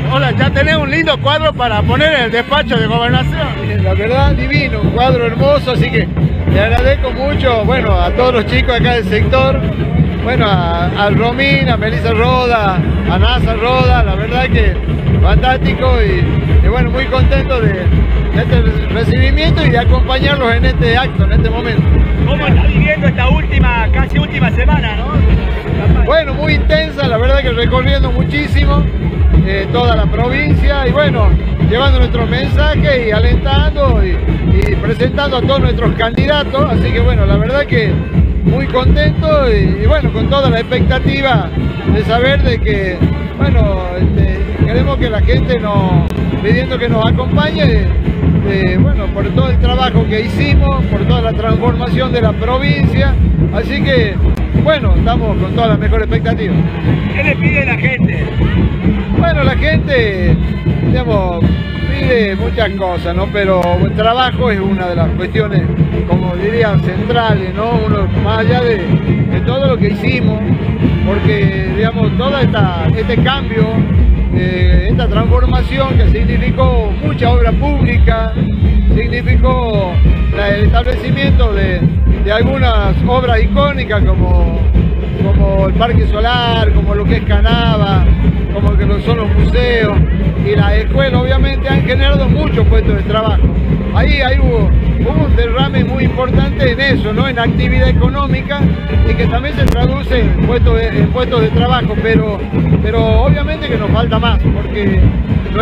Hola, ya tenés un lindo cuadro para poner en el despacho de gobernación. La verdad, divino, un cuadro hermoso, así que le agradezco mucho, bueno, a todos los chicos acá del sector, bueno, a Romín, a Melissa Roda, a Nasa Roda, la verdad que fantástico y bueno, muy contento de este recibimiento y de acompañarlos en este acto, en este momento. ¿Cómo está viviendo esta casi última semana, no? Bueno, muy intensa, la verdad que recorriendo muchísimo toda la provincia y bueno, llevando nuestros mensajes y alentando y presentando a todos nuestros candidatos, así que bueno, la verdad que muy contento y bueno, con toda la expectativa de saber de que, bueno, queremos que la gente pidiendo que nos acompañe, bueno, por todo el trabajo que hicimos, por toda la transformación de la provincia, así que, bueno, estamos con toda la mejor expectativa. ¿Qué le pide la gente? Bueno, la gente, digamos, pide muchas cosas, ¿no? Pero el trabajo es una de las cuestiones, como dirían, centrales, ¿no? Uno, más allá de todo lo que hicimos, porque, digamos, todo este cambio, esta transformación que significó mucha obra pública, significó el establecimiento de algunas obras icónicas como el Parque Solar, como lo que es Canava, como lo que son los museos, y las escuelas obviamente han generado muchos puestos de trabajo. Ahí hubo un derrame muy importante en eso, ¿no? En actividad económica y que también se traduce en puestos de trabajo, pero obviamente que nos falta más, porque no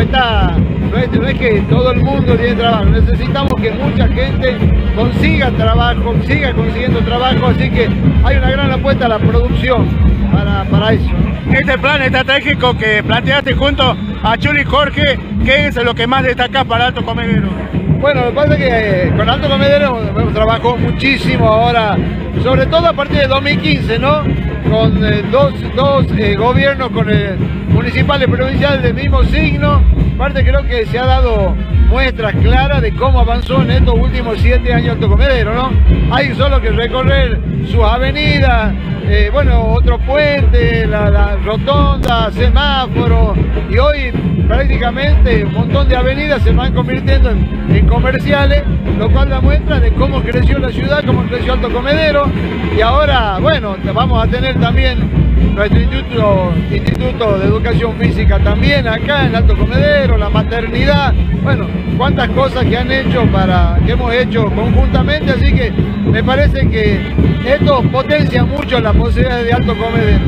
es que todo el mundo tiene trabajo, necesitamos que mucha gente consiga trabajo, siga consiguiendo trabajo, así que hay una gran apuesta a la producción para eso. Este plan estratégico que planteaste junto a Chuli y Jorge, ¿qué es lo que más destaca para Alto Comedero? Bueno, lo que pasa es que con Alto Comedero hemos trabajado muchísimo ahora, sobre todo a partir de 2015, ¿no? Con dos gobiernos, con el municipal y provincial del mismo signo. Aparte creo que se ha dado muestras claras de cómo avanzó en estos últimos 7 años Alto Comedero, ¿no? Hay solo que recorrer sus avenidas, bueno, otro puente, la rotonda, semáforos, y hoy prácticamente un montón de avenidas se van convirtiendo en comerciales, lo cual da muestra de cómo creció la ciudad, cómo creció Alto Comedero, y ahora, bueno, vamos a tener también nuestro instituto de educación física también acá en Alto Comedero, la maternidad, bueno, cuántas cosas que hemos hecho conjuntamente, así que me parece que esto potencia mucho las posibilidades de Alto Comedero.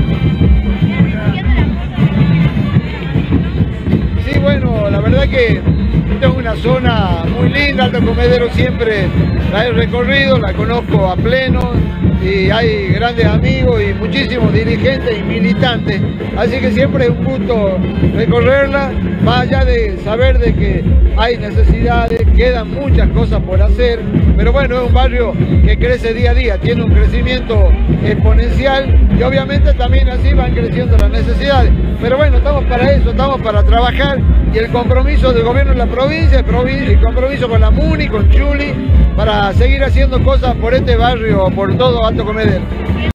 Sí, bueno, la verdad que esta es una zona muy linda, Alto Comedero siempre la he recorrido, la conozco a pleno y hay grandes amigos y muchísimos dirigentes y militantes, así que siempre es un gusto recorrerla, más allá de saber de que hay necesidades, quedan muchas cosas por hacer, pero bueno, es un barrio que crece día a día, tiene un crecimiento exponencial y obviamente también así van creciendo las necesidades, pero bueno, estamos para eso, estamos para trabajar y el compromiso del gobierno de la provincia, el compromiso con la MUNI, con Chuli, para seguir haciendo cosas por este barrio, por todo Alto Comedero.